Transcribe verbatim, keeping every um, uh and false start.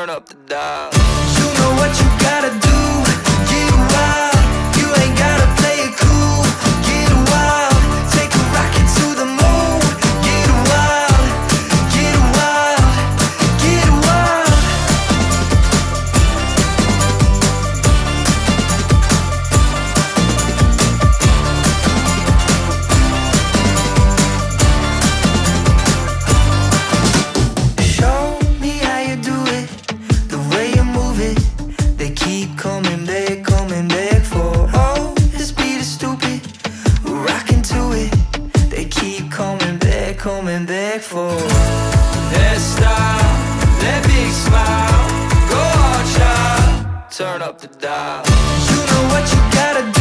turn up the dial. You know what you gotta do, get wild. You ain't gotta play it cool, get wild. Take a rocket to the moon, get wild, get wild, get wild. Show me how you do it, the way you move it. They keep coming back, coming back for. Oh, this beat is stupid, we're rocking to it. They keep coming back, coming back for. That style, that big smile, go hard, child, turn up the dial. You know what you gotta do.